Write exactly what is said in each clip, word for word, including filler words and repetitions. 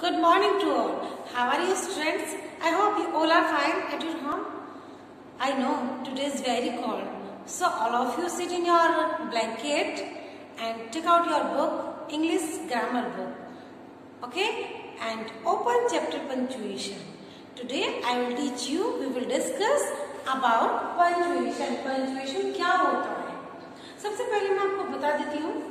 Good morning to all. How are you, students? I hope you all are fine at your home. I know today is very cold, so all of you sit in your blanket and take out your book, English grammar book, okay? And open chapter punctuation. Today I will teach you. We will discuss about punctuation. Punctuation क्या होता है? सबसे पहले मैं आपको बता देती हूँ.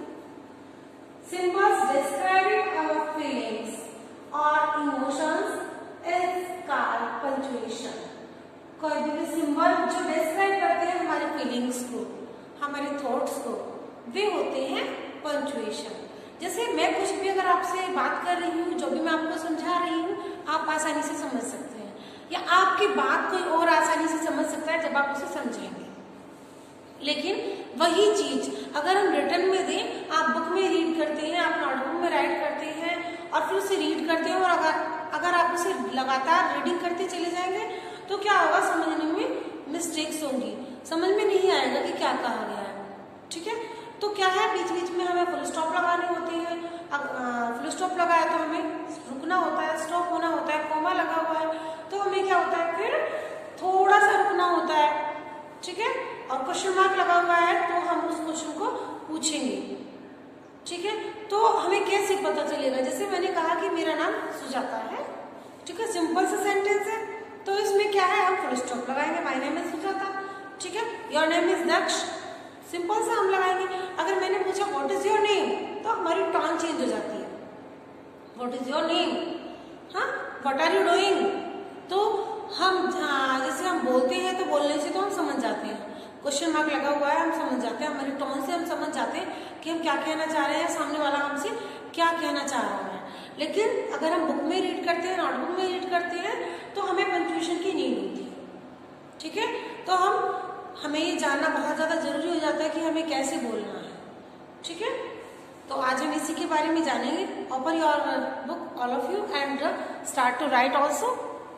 Symbols describing our feelings or emotions is called punctuation. कोई भी सिंबल जो डिस्क्राइब करते हैं हमारे फीलिंग्स को, हमारे थॉट्स को, वे होते हैं पंक्चुएशन. जैसे मैं कुछ भी अगर आपसे बात कर रही हूँ, जो भी मैं आपको समझा रही हूँ, आप आसानी से समझ सकते हैं, या आपकी बात कोई और आसानी से समझ सकता है जब आप उसे समझेंगे. लेकिन वही चीज अगर हम रिटर्न में दें, आप बुक में रीड करते हैं, आप नोटबुक में राइट करते हैं और फिर उसे रीड करते हैं, और अगर अगर आप उसे लगातार रीडिंग करते चले जाएंगे तो क्या होगा, समझने में मिस्टेक्स होंगी, समझ में नहीं आएगा कि क्या कहा गया है. ठीक है, तो क्या है, बीच बीच में हमें फुल स्टॉप लगाने होते हैं. फुल स्टॉप लगाया तो हमें रुकना होता है, स्टॉप होना होता है. कोमा लगा हुआ है तो हमें क्या होता है, फिर थोड़ा सा रुकना होता है. ठीक है, और क्वेश्चन मार्क लगा हुआ है तो हम उस क्वेश्चन को पूछेंगे. ठीक है, तो हमें कैसे पता चलेगा, जैसे मैंने कहा कि मेरा नाम सुजाता है. ठीक है, सिंपल सा सेंटेंस है, तो इसमें क्या है, हम फुल स्टॉप लगाएंगे. My name is Sujata. ठीक है, your name is Daksh. Simple सा हम लगाएंगे. अगर मैंने पूछा व्हाट इज योर नेम, तो हमारी टोन चेंज हो जाती है. व्हाट इज योर नेम, हाँ, व्हाट आर यू डूइंग. तो हम जैसे हम बोलते हैं तो बोलने से तो हम समझ जाते हैं, क्वेश्चन मार्क लगा हुआ है हम समझ जाते हैं, हमारे टोन से हम समझ जाते हैं कि हम क्या कहना चाह रहे हैं, सामने वाला हमसे क्या कहना चाह रहा है. लेकिन अगर हम बुक में रीड करते हैं, नोटबुक में रीड करते हैं, तो हमें पंक्चुएशन की नीड होती है. ठीक है, तो हम हमें ये जानना बहुत ज्यादा जरूरी हो जाता है कि हमें कैसे बोलना है. ठीक है, तो आज हम इसी के बारे में जानेंगे. Open your book all of you and start to write also.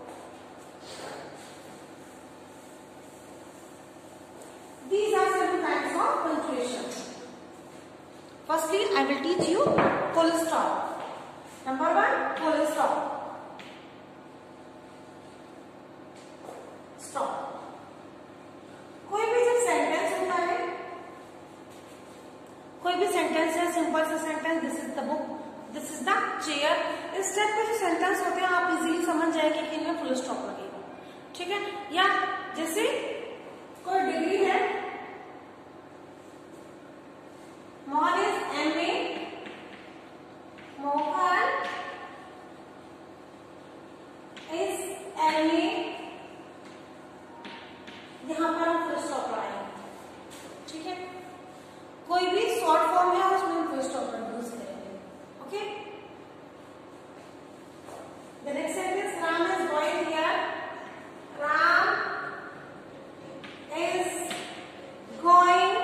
These are seven types of punctuation. Firstly, I will teach you full stop. Number one, full stop. Stop. कोई भी जब सेंटेंस होता है, कोई भी सेंटेंस है, simple सा sentence, this is the book, this is the chair, इस टाइप के जो सेंटेंस होते हैं आप इजीली समझ जाएंगे कि इनमें फुल स्टॉप लगेगा. ठीक है, या जैसे कोई डिग्री है, Mohan is M A, Mohan is M A, यहां पर हम फुल स्टॉप लगाएंगे. ठीक है, कोई भी शॉर्ट फॉर्म है उसमें हम फुल स्टॉप यूज करेंगे. Okay, the next sentence, Ram is going here. Ram is going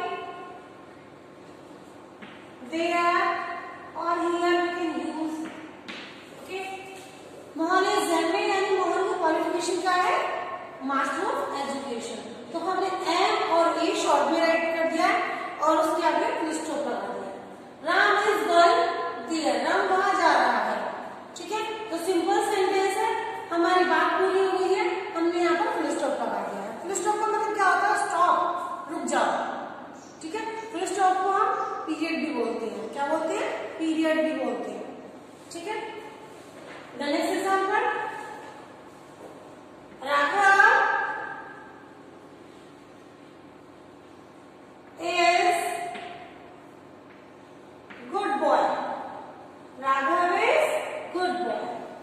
there, or here we can use. Okay, Mohan is M A, यानी मोहन की क्वालिफिकेशन क्या है, मास्टर ऑफ एजुकेशन. तो हमने एम और ए शॉर्ट में राइट कर दिया और उसके आगे फुल स्टॉप लगा दिया. Ram is going there, Ram वहां जा रहा है. ठीक है, तो सिंपल सेंटेंस है, हमारी बात पूरी हो गई है, हमने यहाँ पर फुल स्टॉप लगा दिया है. फुल स्टॉप का मतलब क्या होता है, स्टॉप, रुक जाओ. ठीक है, फुल स्टॉप को हम पीरियड भी बोलते हैं. क्या बोलते हैं, पीरियड भी बोलते हैं. ठीक है, the next example, Raghav is good boy. Raghav is good boy.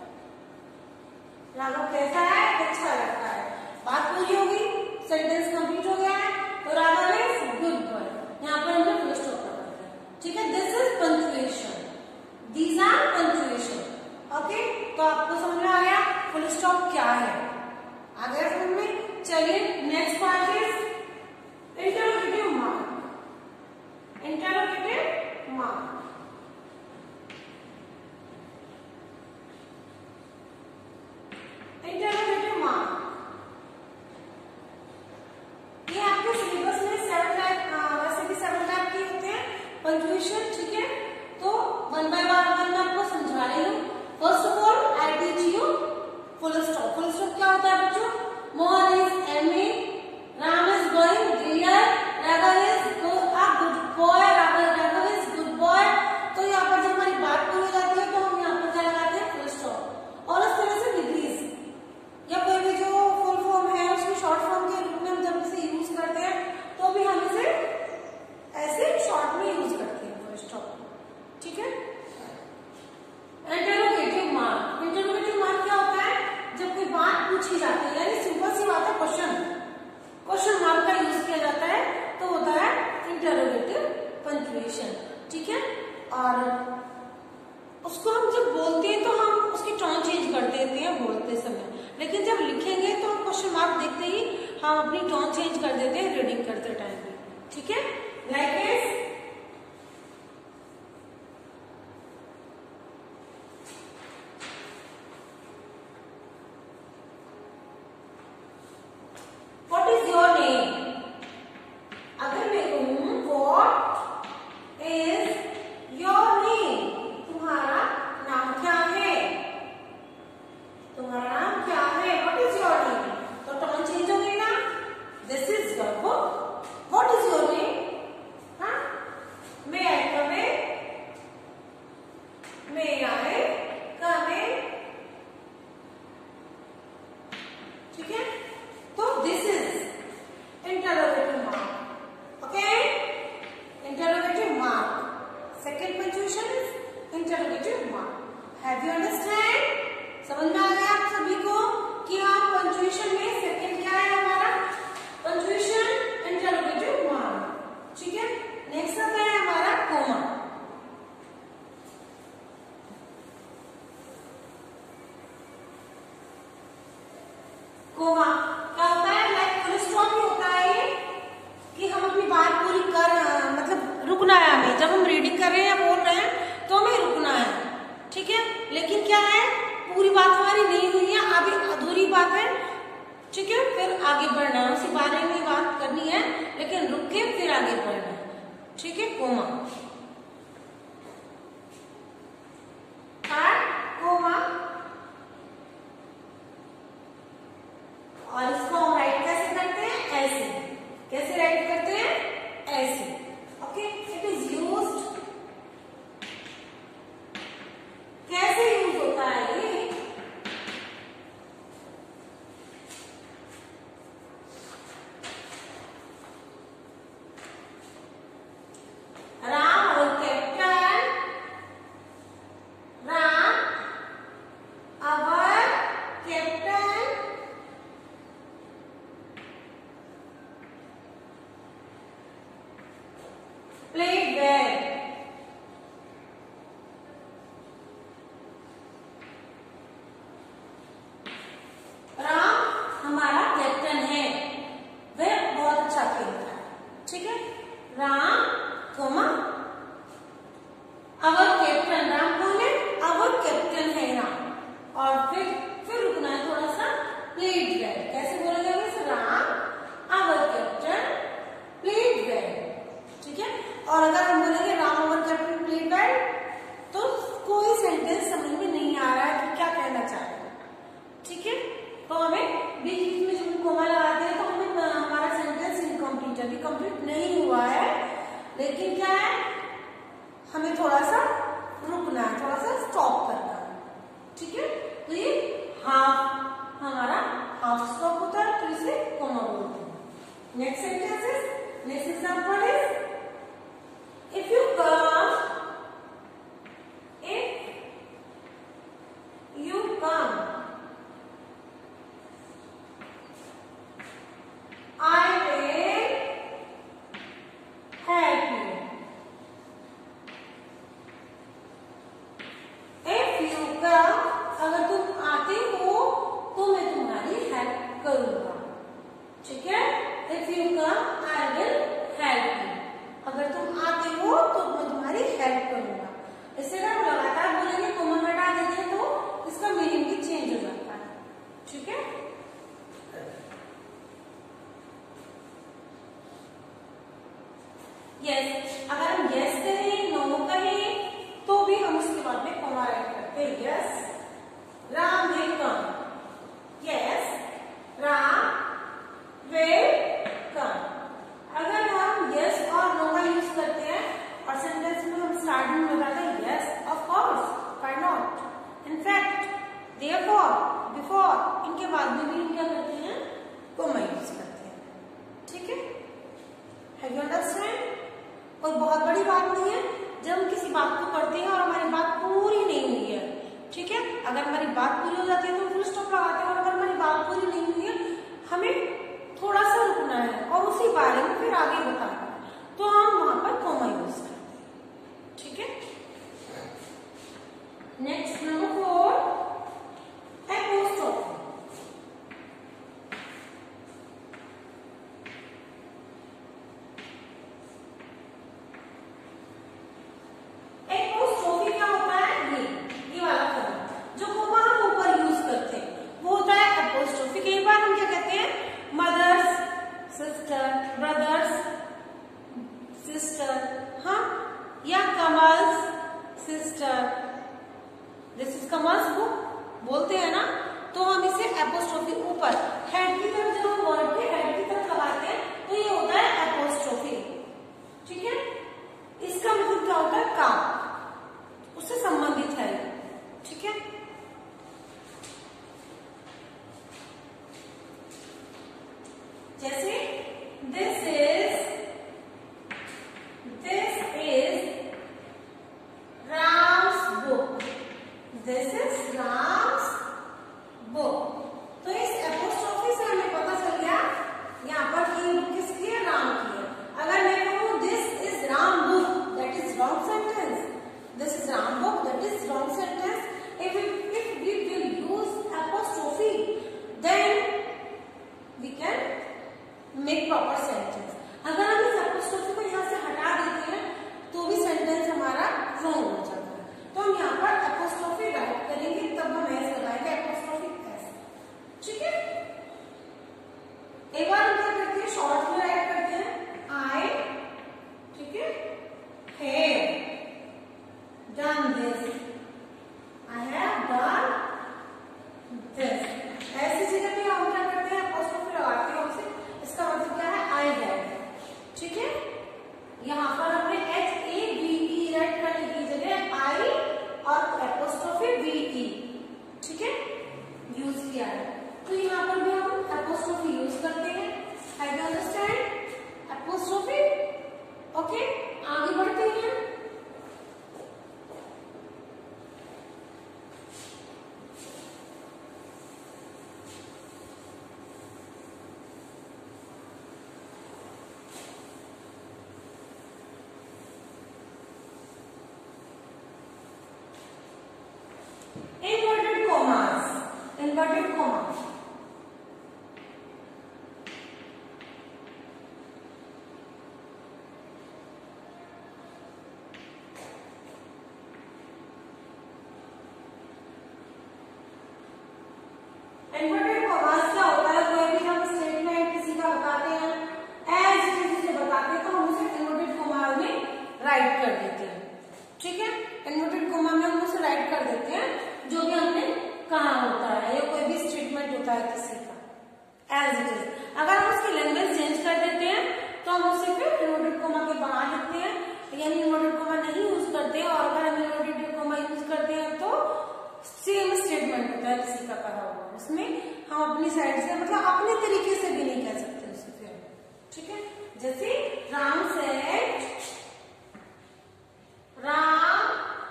Raghav कैसा है, अच्छा लगता है. बात पूरी होगी, सेंटेंस कंप्लीट हो गया है, तो राघव इज गुड बॉय. यहाँ पर हमने फुल स्टॉप लगा दिया. ठीक है, this is punctuation. These are punctuation. Okay, तो आपको समझ में आ गया फुल स्टॉप क्या है, आ गया समझ में. चलिए next part is interrogative mark. Interrogative mark, interrogative mark ये आपके सिलेबस में सेवन टाइप, वैसे भी सेवन टाइप के होते हैं पंक्चुएशन. ठीक है, तो वन बाय वन मैं आपको समझा रही हूँ. फर्स्ट ऑफ ऑल देते हैं बोलते समय, लेकिन जब लिखेंगे तो हम क्वेश्चन मार्क देखते ही हम अपनी टोन चेंज कर देते हैं रीडिंग करते टाइम पे, ठीक है। Like this, what is your name. अगर मैं कहूं व्हाट इज योर नेम, तुम्हारा नाम क्या है, तुम्हारा नाम क्या है, व्हाट इज योर नेम, तो टोन चेंज हो गई ना। This is your book, what is your name, हाँ, मे आई कम इन, मे आई कम इन, ठीक है। तो this is interrogative mark, okay, interrogative mark, second punctuation is interrogative mark. Have you understand, समझ में आ गया आप सभी को कि आप पंक्चुएशन में सेकंड क्या है हमारा, पंक्चुएशन इंटरोगेटिव मार्क, ठीक है। नेक्स्ट आता है हमारा कोमा। कोमा क्या होता है, लाइक फुल स्टॉप ही होता है कि हम अपनी बात पूरी कर, मतलब रुकना है हमें, जब हम रीडिंग कर रहे हैं या बोल रहे हैं तो हमें रुकना है, ठीक है। लेकिन क्या है, पूरी बात हमारी नहीं हुई है, अभी अधूरी बात है, ठीक है, फिर आगे बढ़ना है, उसी बारे में बात करनी है लेकिन रुक के फिर आगे बढ़ना है, ठीक है। कोमा, कोमा, और इसको हम राइट कैसे करते हैं, ऐसे, कैसे राइट करते हैं, ऐसे, ओके। इट इज यूज्ड, कैसे यूज होता है ये, राम और captain, Ram our captain played well, Ram हमारा कैप्टन है, वह बहुत अच्छा खेलता है, ठीक है। Ram comma our captain, Ram कौन है, अवर कैप्टन है राम, और फिर फिर रुकना है थोड़ा सा, प्लेड वेल, कैसे बोलेंगे इसे, Ram our captain played well, ठीक है। और अगर हम बोलेंगे Ram our captain played well, तो कोई सेंटेंस समझ में नहीं आ रहा है कि क्या कहना चाह रहे हैं, ठीक है। तो हमें बीच बीच में जब कोमा लगाते हैं तो हमें हमारा सेंटेंस इनकम्प्लीट है, कंप्लीट नहीं हुआ है, लेकिन क्या है, हमें थोड़ा सा रुकना है, थोड़ा सा स्टॉप करना है, ठीक है। तो ये हाफ, हमारा हाफ स्टॉप होता है, तो इसे कोमा बोलते हैं। Next sentence is, next example is, if you come, if you come, I will help you. If you come, अगर तुम आते हो तो मैं तुम्हारी हेल्प करूंगा, ठीक है। If you come, I will help you. अगर तुम आते हो तो मैं तुम्हारी हेल्प करूंगा, इससे ना लगातार बोलेंगे, कोमा हटा देते हैं तो इसका मीनिंग भी चेंज हो जाता है, ठीक है। यस, अगर हम यस कहें, नो कहें, तो भी हम उसके बाद में कोमा राइट करते हैं। Yes Ram will come, yes Ram will come. अगर हम यस और नो का यूज करते हैं और सेंटेंस में हम स्टार्टिंग में लगाते हैं yes of course, why not, in fact, therefore, before, इनके बाद में भी क्या करते हैं, कोमा यूज करते हैं, ठीक है। हैव यू अंडरस्टैंड, कोई बहुत बड़ी बात नहीं है, जब हम किसी बात को करते हैं और हमारी बात पूरी नहीं हुई है, ठीक है। अगर हमारी बात पूरी हो जाती है तो फुल स्टॉप लगाते हैं, और अगर हमारी बात पूरी नहीं हुई है, हमें थोड़ा सा रुकना है और उसी बारे में फिर आगे बताना है, तो हम वहां पर कोमा यूज करते हैं, ठीक है। नेक्स्ट नंबर फोर, बोलते हैं ना, तो हम इसे एपोस्ट्रोफी ऊपर हेड की तरफ, जब हम वर्ड के हेड की तरफ लगाते हैं तो ये होता है एपोस्ट्रोफी। ठीक है, इसका मतलब क्या होता है? का, उससे संबंधित है। ठीक है, जैसे this is this is Ram's book, this is Ram's book. तो इस एपोस्ट्रोफी से हमें पता चल गया यहाँ पर कि बुक किसकी है? राम की है। अगर मैं कहूँ this is Ram book, that is wrong sentence. This is Ram book, that is wrong sentence. If we, if we will use apostrophe, then we can make proper sentence. अगर हम इस apostrophe को यहाँ से हटा देते हैं तो भी सेंटेंस हमारा wrong हो जाता है। तो हम यहाँ पर apostrophe राइट करेंगे, तब हम ऐसे लगाएंगे apostrophe ऐसे। ठीक है, एक बार हम क्या करते हैं, शॉर्ट में राइट करते हैं I, ठीक है, have done this, I have done this। ऐसी जगह पे हम क्या करते हैं, apostrophe लगाते हैं उसे, इसका मतलब क्या है? I have। ठीक है, यहाँ पर हमने H A V E write करने की जगह I और apostrophe V E, ठीक है, यूज किया है। तो यहाँ पर भी हम apostrophe यूज करते हैं। I do understand apostrophe? Okay, आगे बढ़ते हैं। Inverted commas, inverted commas। Inverted commas क्या होता है? कोई भी हम स्टेटमेंट किसी का बताते हैं, एज इट इज उसे बताते हैं, तो हम उसे इन्वर्टेड कॉमा में राइट कर देते हैं। ठीक है, इन्वर्टेड कॉमा में हम उसे राइट कर देते हैं जो भी हमने कहा होता है, या कोई भी स्टेटमेंट होता है किसी का, एज इट इज। अगर हम उसकी लैंग्वेज चेंज कर देते हैं तो हम उसे फिर इन्वर्टेड कॉमा के बाहर लिखते हैं, यानी इन्वर्टेड कॉमा नहीं यूज करते हैं। और अगर हम इन्वर्टेड कॉमा यूज करते हैं तो सेम स्टेटमेंट होता है किसी का कहा हुआ, उसमें हम अपनी साइड से, मतलब अपने तरीके से भी नहीं कह सकते उसे फिर। ठीक है, जैसे राम सेड, राम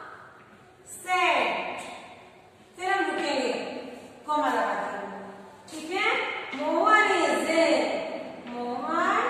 सेड, फिर हम रुकेंगे कॉमा लगा देंगे। ठीक है, Mohan is a, Mohan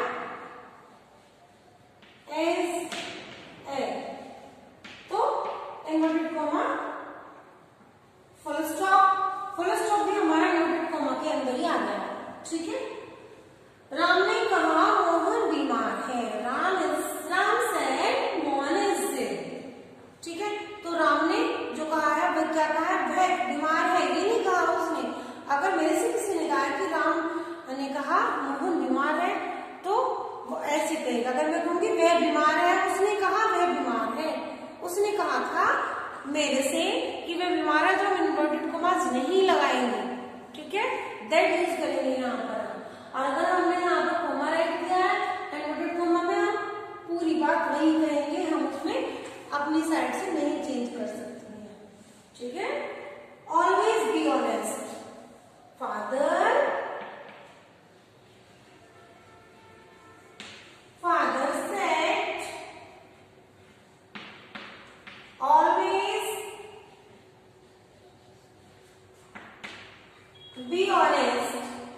is a, तो inverted comma, full stop, full stop भी हमारा इन्वर्टेड कॉमा के अंदर ही आ गया। ठीक है, राम ने कहा मोहन बीमार है, Ram is, Ram said Mohan is sick. ठीक है, तो राम ने जो कहा है वह क्या कहा है? वह बीमार है, ये नहीं कहा उसने। अगर मेरे से किसी ने कहा कि राम ने कहा मोहन बीमार है, तो वो ऐसे कहेगा। अगर मैं कहूंगी वह बीमार है, उसने कहा वह बीमार है, उसने कहा था मेरे से कि वह बीमार है, जो हम इन्वर्टेड कॉमास नहीं लगाएंगे। ठीक है, दैट यूज करेंगे यहाँ पर। और अगर हमने यहाँ पर कॉमा राइट किया है इन्वर्टेड कॉमा में, हम पूरी बात वही कहेंगे, हम उसमें अपनी साइड से नहीं चेंज कर सकते हैं। ठीक है, always be honest, father, father said always be honest,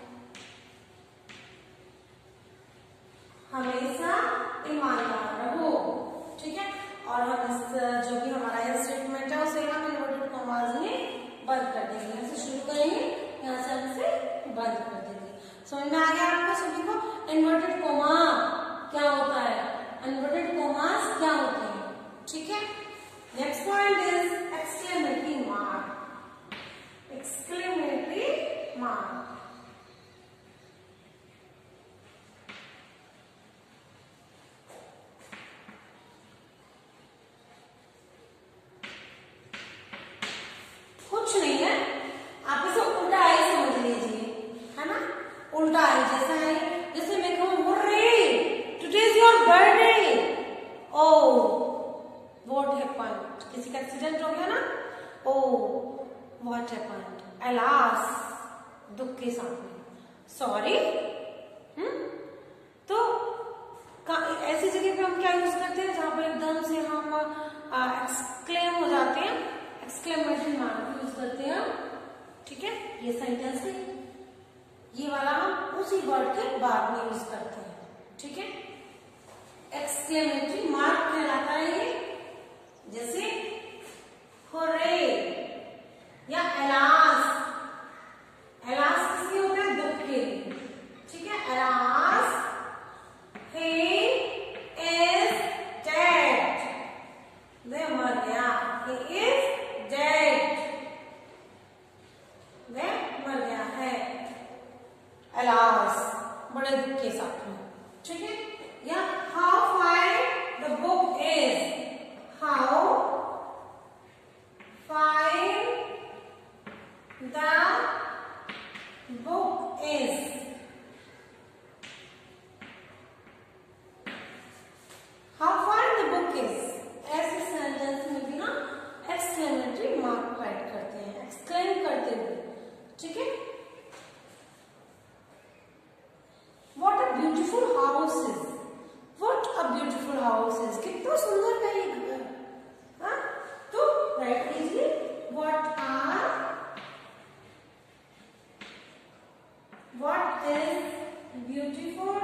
हमेशा ईमानदार रहो। ठीक है, और हम इस जो भी हमारा ये स्टेटमेंट है उसे हम इन्वर्टेड कॉमास में बंद कर देंगे। यहाँ से शुरू करेंगे, यहाँ से हम इसे बंद कर देंगे। समझ में आ गया आपको सभी को? इन्वर्टेड कॉमा क्या होता है, इन्वर्टेड कॉमास क्या होते हैं। ठीक है, next point is exclamatory mark, exclamatory mark. कुछ नहीं है, व्हाट हैपेंड, अलास, दुख के साथ में, सॉरी। हम्म तो ऐसी जगह पे हम क्या यूज करते हैं जहां पर एकदम से हम एक्सक्लेम हो जाते हैं, एक्सक्लेमेटरी मार्क यूज करते हैं। ठीक है, ये सेंटेंस है, ये वाला हम उसी वर्ड के बाद में यूज करते हैं। ठीक है, एक्सक्लेमेटरी मार्क कहलाता है ये, जैसे होरे या एलास। एलास किसके होता है, दुख के। ठीक है, एलास he is dead, वह मर गया, he is dead, वह मर गया है, एलास, बड़े दुख के साथ में। ठीक है, या how fine the book is, how fine the book is, how fine the book is, ऐसे सेंटेंस में भी ना एक्सक्लेमेटरी मार्क राइट करते हैं, एक्सक्लेम करते हुए। ठीक है, What a beautiful house is, what a beautiful house is, कितना सुंदर है ये घर। हाँ, तो राइट कीजिए, what are, what is beautiful,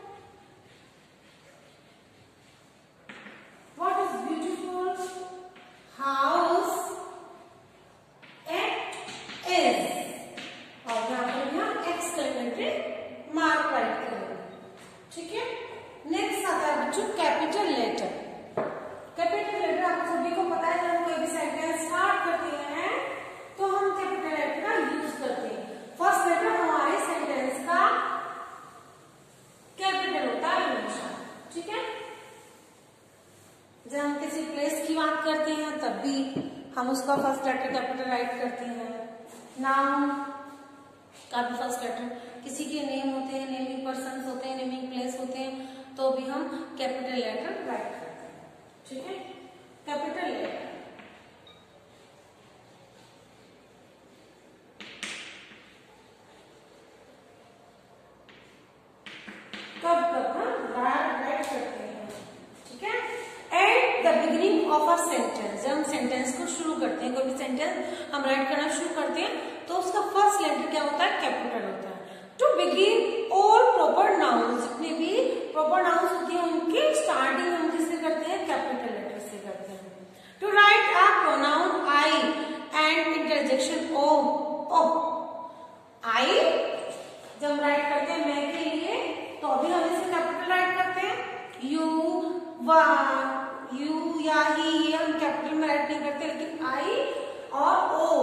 what is beautiful house it is, और यहाँ पर यहाँ एक्सक्लेमेटरी मार्क राइट करेंगे। ठीक है, नेक्स्ट आता है बच्चों कैपिटल लेटर। कैपिटल लेटर आप सभी को पता है, जब हम कोई भी सेंटेंस स्टार्ट करते हैं तो हम कैपिटल लेटर का यूज करते हैं। फर्स्ट लेटर हमारे सेंटेंस का कैपिटल होता है हमेशा। ठीक है, जब हम किसी प्लेस की बात करते हैं तब भी हम उसका फर्स्ट लेटर कैपिटल राइट करते हैं। नाउन का भी फर्स्ट लेटर, किसी के नेम होते हैं, नेमिंग पर्सन होते हैं, नेमिंग प्लेस होते हैं, तो भी हम कैपिटल लेटर राइट करते हैं। ठीक है, कैपिटल लेटर कब कब हम राइट करते हैं। ठीक है, at the beginning of a sentence, जब हम सेंटेंस को शुरू करते हैं, कोई भी सेंटेंस हम राइट करना शुरू करते हैं तो उसका फर्स्ट लेटर क्या होता है, कैपिटल होता है। To begin all proper nouns, जितने भी प्रॉपर नाउन्स होती हैं उनकी स्टार्टिंग हम किससे करते हैं, कैपिटल लेटर से करते हैं। To write a pronoun I and interjection O, O, I जब हम राइट करते हैं मैं के लिए तो अभी हम इसे कैपिटल राइट करते हैं। यू, वा, यू या ही, ये हम कैपिटल में राइट नहीं करते, लेकिन आई और ओ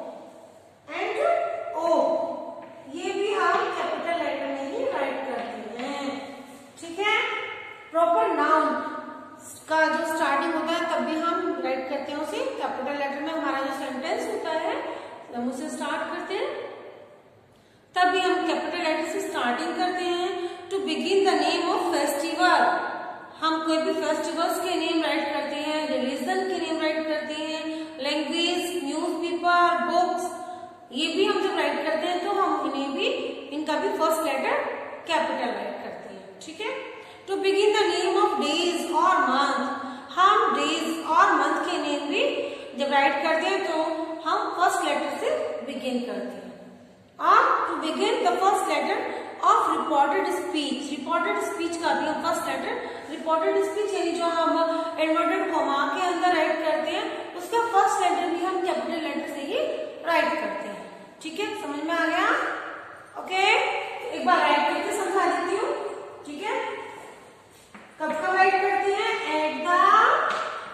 एंड ओ ये भी हम कैपिटल लेटर में ही राइट करते हैं। ठीक है, प्रॉपर नाउन का जो स्टार्टिंग होता है तब भी हम राइट करते हैं उसे कैपिटल लेटर में। हमारा जो सेंटेंस होता है हम उसे स्टार्ट करते हैं तब भी हम कैपिटल लेटर से स्टार्टिंग करते हैं। To begin the name of festival, हम कोई भी फेस्टिवल्स के नेम राइट करते हैं, रिलीजन के नेम राइट करते हैं, लैंग्वेज, न्यूज़पेपर, बुक्स, ये भी हम जब राइट करते हैं तो हम इन्हें भी, इनका भी फर्स्ट लेटर कैपिटल राइट करते हैं। ठीक है, to begin the name of days और मंथ, हम डेज और मंथ के नेम भी जब राइट करते हैं तो हम फर्स्ट लेटर से बिगिन करते हैं। और to begin the first letter of reported speech, reported speech का भी हम फर्स्ट लेटर, रिपोर्टेड स्पीच यानी जो हम इन्वर्टेड कॉमा के अंदर राइट करते हैं उसका फर्स्ट लेटर भी हम कैपिटल लेटर से ही राइट करते हैं। ठीक है, समझ में आ गया? ओके, एक बार राइट करके समझा देती हूँ। ठीक है, कब कब राइट करते हैं, at the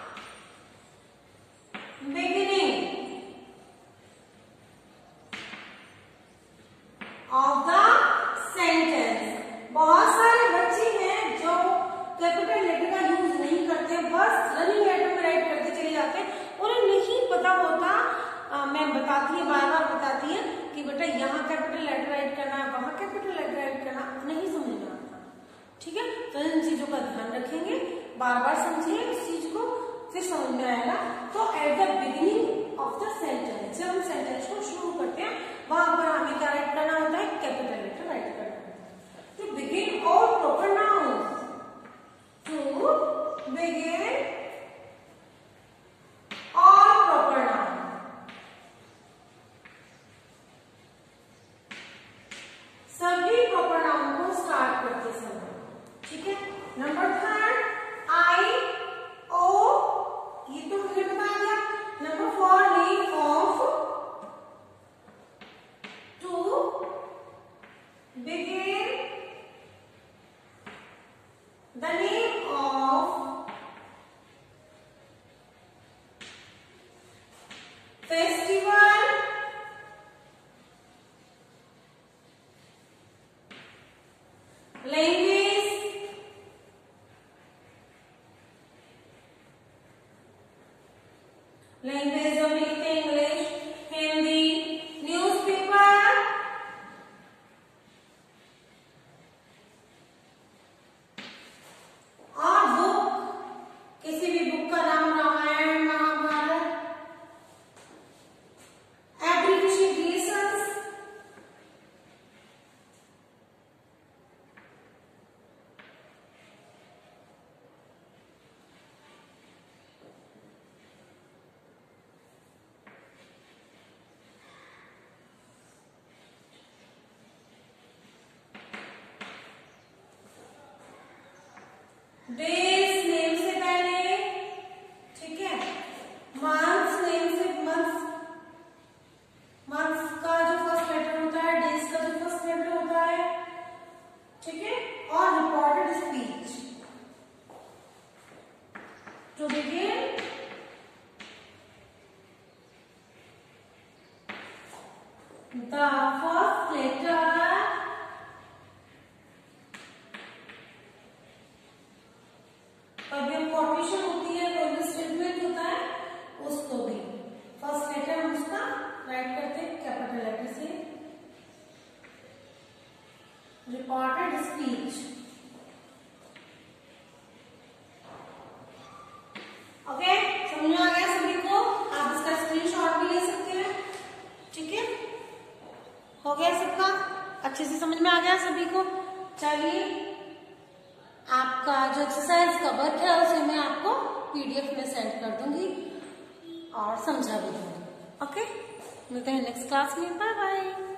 beginning of the sentence. बहुत सारे बच्चे हैं जो कैपिटल लेटर का यूज नहीं करते, बस रनिंग लेटर में राइट करते चले जाते हैं, उन्हें नहीं पता होता। आ, मैं बताती है, बार बार बताती है कि बेटा यहाँ कैपिटल लेटर राइट करना है, वहां कैपिटल लेटर राइट करना, नहीं समझ में आता। ठीक है, तो इन चीजों का ध्यान रखेंगे, बार बार समझिए उस चीज को, फिर समझ में आएगा। तो at the beginning of the sentence, जब हम सेंटेंस करते समय, ठीक है। नंबर थर्ड आई ओ, ये तो मुझे बता दिया। Number four name of, to begin the name of festival, language, language जो लिखते हैं इंग्लिश, हिंदी, न्यूज़पेपर, और बुक, किसी भी बुक का नाम, Ramayana, Mahabharata, abbreviations, days name से पहले, ठीक है। मंथ्स नेम से, मंथ्स मंथ्स का जो फर्स्ट लेटर होता है, डेज का जो फर्स्ट लेटर होता है, ठीक है। और reported speech, to begin the first letter कभी इंफॉर्मेशन होती है, कोई भी स्टेटमेंट होता है, उसको भी फर्स्ट लेटर हम उसका राइट करते हैं कैपिटल लेटर से। रिपोर्टेड स्पीच, ओके, समझ में आ गया सभी को? आप इसका स्क्रीनशॉट भी ले सकते हैं, ठीक है। हो गया सबका, अच्छे से समझ में आ गया सभी को? चलिए, आपका जो एक्सरसाइज का वर्क है उसे मैं आपको पीडीएफ में सेंड कर दूंगी और समझा भी दूंगी, ओके। मिलते हैं नेक्स्ट क्लास में, बाय बाय।